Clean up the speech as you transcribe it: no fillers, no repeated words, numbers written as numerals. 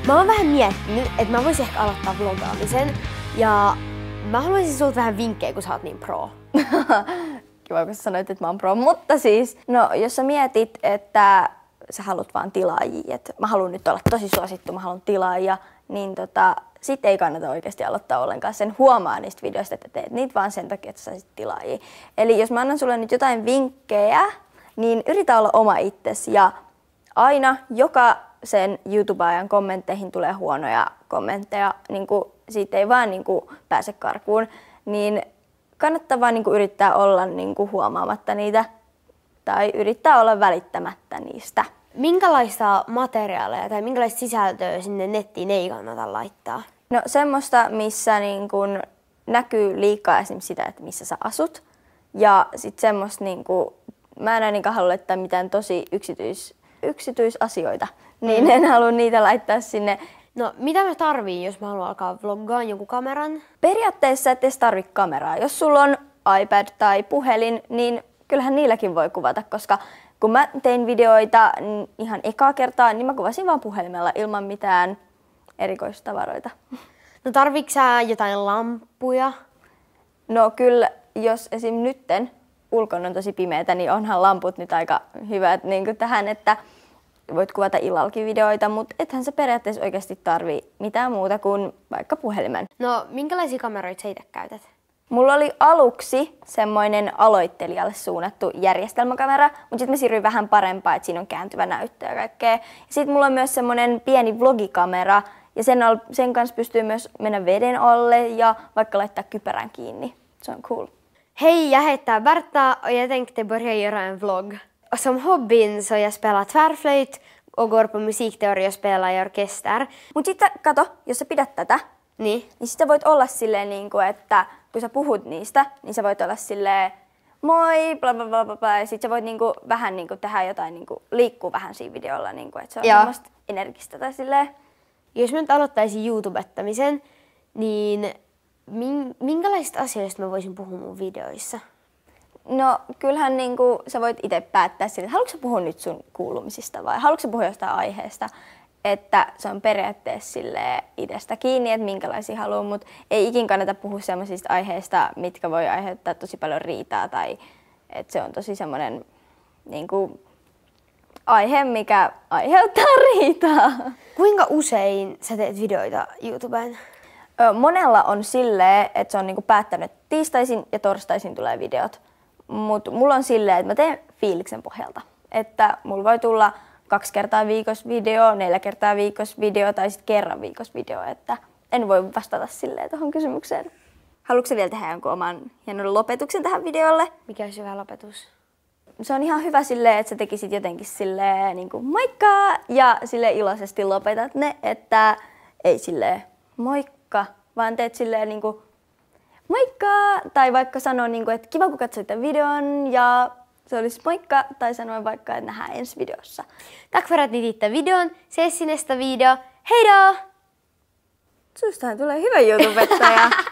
Mä oon vähän miettinyt, että mä voisin ehkä aloittaa vlogaamisen ja mä haluaisin sulta vähän vinkkejä, kun sä oot niin pro. Kiva, kun sä sanoit, että mä oon pro, mutta siis, no jos sä mietit, että sä haluat vaan tilaajia, että mä haluan nyt olla tosi suosittu, mä haluan tilaajia, niin sit ei kannata oikeasti aloittaa ollenkaan. Sen huomaa niistä videoista, että teet niitä vaan sen takia, että sä saisit tilaajia. Eli jos mä annan sulle nyt jotain vinkkejä, niin yritä olla oma itsesi ja aina sen YouTubeajan kommentteihin tulee huonoja kommentteja, niin siitä ei vaan pääse karkuun, niin kannattaa vaan yrittää olla huomaamatta niitä tai yrittää olla välittämättä niistä. Minkälaista materiaalia tai minkälaista sisältöä sinne nettiin ei kannata laittaa? No semmoista, missä näkyy liikaa esimerkiksi sitä, että missä sä asut. Ja sit semmoista, mä en ainakaan halua laittaa mitään tosi yksityisasioita, niin en halua niitä laittaa sinne. No mitä mä tarviin, jos mä haluan alkaa vloggaa jonkun kameran? Periaatteessa et edes tarvitse kameraa. Jos sulla on iPad tai puhelin, niin kyllähän niilläkin voi kuvata, koska kun mä tein videoita ihan ekaa kertaa, niin mä kuvasin vaan puhelimella ilman mitään erikoistavaroita. No tarviitko sä jotain lampuja? No kyllä, jos esim. Nytten ulkona on tosi pimeätä, niin onhan lamput nyt aika hyvät tähän, että voit kuvata illallakin videoita, mutta ethän sä periaatteessa oikeasti tarvii mitään muuta kuin vaikka puhelimen. No minkälaisia kameroita sä itse käytät? Mulla oli aluksi semmoinen aloittelijalle suunnattu järjestelmäkamera, mutta sitten mä siirryin vähän parempaan, että siinä on kääntyvä näyttö ja kaikkea. Sitten mulla on myös semmoinen pieni vlogikamera ja sen kanssa pystyy myös mennä veden alle ja vaikka laittaa kypärän kiinni. Se on cool. Hej, jag heter Berta och jag tänkte börja göra en vlogg. Och som hobbyn så jag spelar tvärflöjt och går på musikteori och spelar i orkester. Mut sitten kato, jos sä pidät tätä, niin sitä voit olla silleen että kun sä puhut niistä, niin sä voit olla silleen moi, bla bla bla bla, ja sit sä voit vähän tehdä jotain, liikkuu vähän siinä videolla, että se on semmoista energistä tai silleen. Jos mä nyt aloittaisin YouTubettamisen, niin minkälaisista asioista mä voisin puhua mun videoissa? No kyllähän sä voit itse päättää sille, että haluatko sä puhua nyt sun kuulumisista vai haluatko sä puhua jostain aiheesta. Että se on periaatteessa itsestä kiinni, että minkälaisia haluaa, mutta ei ikin kannata puhua sellaisista aiheista, mitkä voi aiheuttaa tosi paljon riitaa tai että se on tosi semmoinen aihe, mikä aiheuttaa riitaa. Kuinka usein sä teet videoita YouTubeen? Monella on silleen, että se on päättänyt, että tiistaisin ja torstaisin tulee videot, mutta mulla on silleen, että mä teen fiiliksen pohjalta, että mulla voi tulla 2 kertaa viikossa video, 4 kertaa viikossa video tai sitten kerran viikossa video, että en voi vastata silleen tuohon kysymykseen. Haluatko vielä tehdä jonkun oman hienon lopetuksen tähän videolle? Mikä olisi hyvä lopetus? Se on ihan hyvä silleen, että sä tekisit jotenkin silleen moikka ja silleen iloisesti lopetat ne, että ei silleen moikka, vaan teet silleen moikka tai vaikka sanoo että kiva kun katsoit tämän videon ja se olisi moikka tai sanoin vaikka, että nähdään ensi videossa. Tack för att ni tittade videon. Ses i nästa video. Hej då! Sustahan tulee hyvä YouTubettaja.